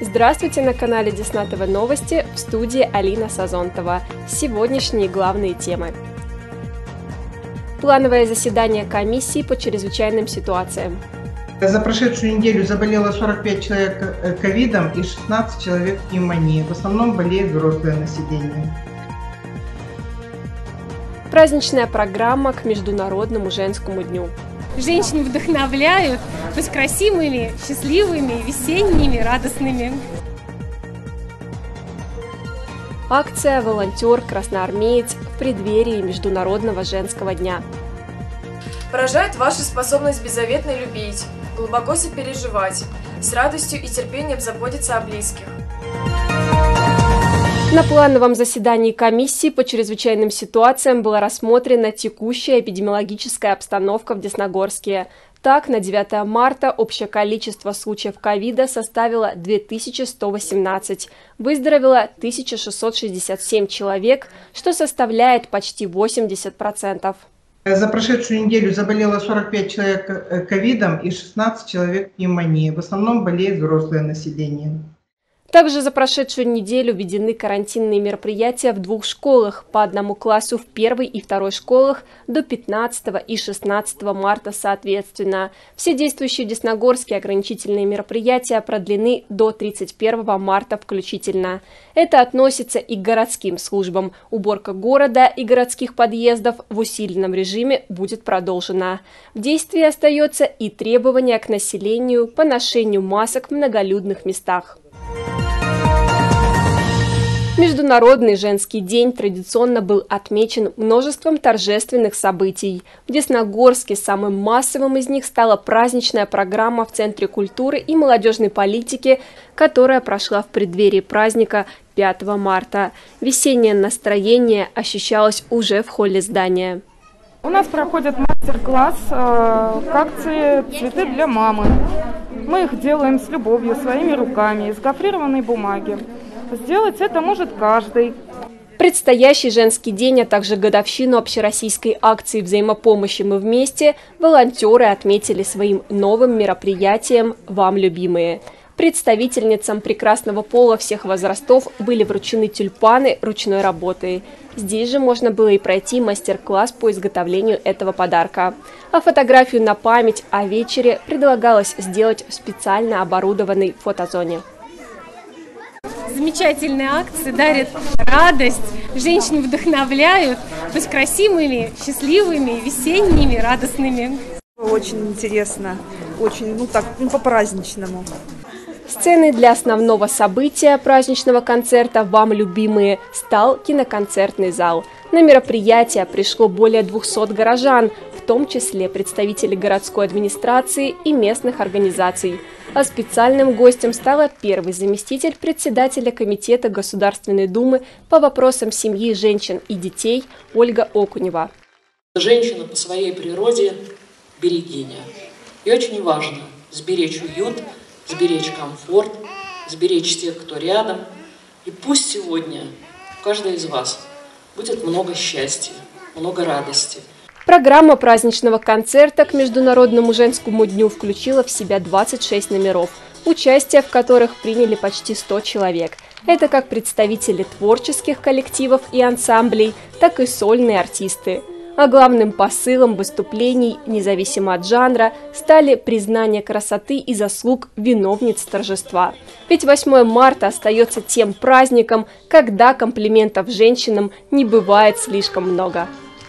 Здравствуйте на канале Десна ТВ Новости, в студии Алина Сазонтова. Сегодняшние главные темы. Плановое заседание комиссии по чрезвычайным ситуациям. За прошедшую неделю заболело 45 человек ковидом и 16 человек пневмонией. В основном болеет взрослое население. Праздничная программа к Международному женскому дню. Женщин вдохновляют быть красивыми, счастливыми, весенними, радостными. Акция «Волонтер-красноармеец» в преддверии Международного женского дня. Поражает ваша способность беззаветно любить, глубоко сопереживать, с радостью и терпением заботиться о близких. На плановом заседании комиссии по чрезвычайным ситуациям была рассмотрена текущая эпидемиологическая обстановка в Десногорске. Так, на 9 марта общее количество случаев ковида составило 2118, выздоровело 1667 человек, что составляет почти 80%. За прошедшую неделю заболело 45 человек ковидом и 16 человек пневмонией. В основном болеет взрослое население. Также за прошедшую неделю введены карантинные мероприятия в 2 школах, по одному классу в 1 и 2 школах до 15 и 16 марта соответственно. Все действующие в Десногорске ограничительные мероприятия продлены до 31 марта включительно. Это относится и к городским службам. Уборка города и городских подъездов в усиленном режиме будет продолжена. В действии остается и требование к населению по ношению масок в многолюдных местах. Международный женский день традиционно был отмечен множеством торжественных событий. В Десногорске самым массовым из них стала праздничная программа в Центре культуры и молодежной политики, которая прошла в преддверии праздника 5 марта. Весеннее настроение ощущалось уже в холле здания. У нас проходит мастер-класс к акции «Цветы для мамы». Мы их делаем с любовью, своими руками, из гофрированной бумаги. Сделать это может каждый. Предстоящий женский день, а также годовщину общероссийской акции взаимопомощи «Мы вместе» волонтеры отметили своим новым мероприятием «Вам, любимые». Представительницам прекрасного пола всех возрастов были вручены тюльпаны ручной работы. Здесь же можно было и пройти мастер-класс по изготовлению этого подарка. А фотографию на память о вечере предлагалось сделать в специально оборудованной фотозоне. Замечательные акции дарят радость, женщин вдохновляют быть красивыми, счастливыми, весенними, радостными. Очень интересно, очень, по-праздничному. Сценой для основного события праздничного концерта «Вам, любимые» стал киноконцертный зал. На мероприятие пришло более 200 горожан, в том числе представители городской администрации и местных организаций. А специальным гостем стала первый заместитель председателя Комитета Государственной Думы по вопросам семьи, женщин и детей Ольга Окунева. Женщина по своей природе – берегиня. И очень важно сберечь уют, сберечь комфорт, сберечь тех, кто рядом. И пусть сегодня у каждой из вас будет много счастья, много радости. Программа праздничного концерта к Международному женскому дню включила в себя 26 номеров, участие в которых приняли почти 100 человек. Это как представители творческих коллективов и ансамблей, так и сольные артисты. А главным посылом выступлений, независимо от жанра, стали признание красоты и заслуг виновниц торжества. Ведь 8 марта остается тем праздником, когда комплиментов женщинам не бывает слишком много.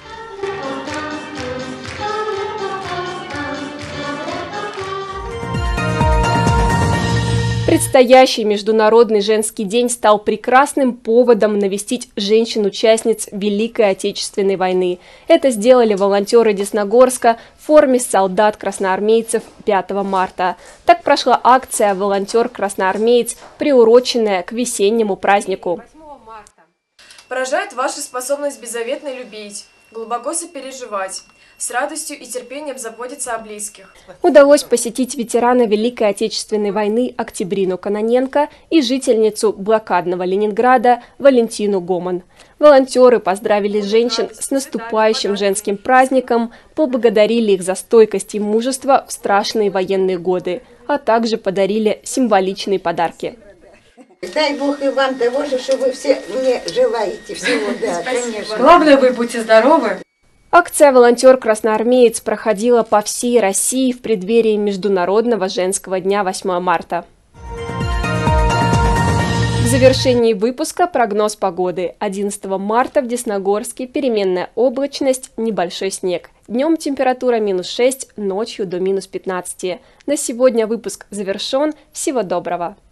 Предстоящий Международный женский день стал прекрасным поводом навестить женщин-участниц Великой Отечественной войны. Это сделали волонтеры Десногорска в форме солдат-красноармейцев 5 марта. Так прошла акция «Волонтер-красноармеец», приуроченная к весеннему празднику. Поражает ваша способность беззаветно любить, глубоко сопереживать, с радостью и терпением заботиться о близких. Удалось посетить ветерана Великой Отечественной войны Октябрину Кононенко и жительницу блокадного Ленинграда Валентину Гоман. Волонтеры поздравили женщин с наступающим женским праздником, поблагодарили их за стойкость и мужество в страшные военные годы, а также подарили символичные подарки. Дай Бог и вам того же, что вы все мне желаете всего, да, конечно. Главное, вы будьте здоровы. Акция «Волонтер-красноармеец» проходила по всей России в преддверии Международного женского дня 8 марта. В завершении выпуска прогноз погоды. 11 марта в Десногорске переменная облачность, небольшой снег. Днем температура -6, ночью до -15. На сегодня выпуск завершен. Всего доброго!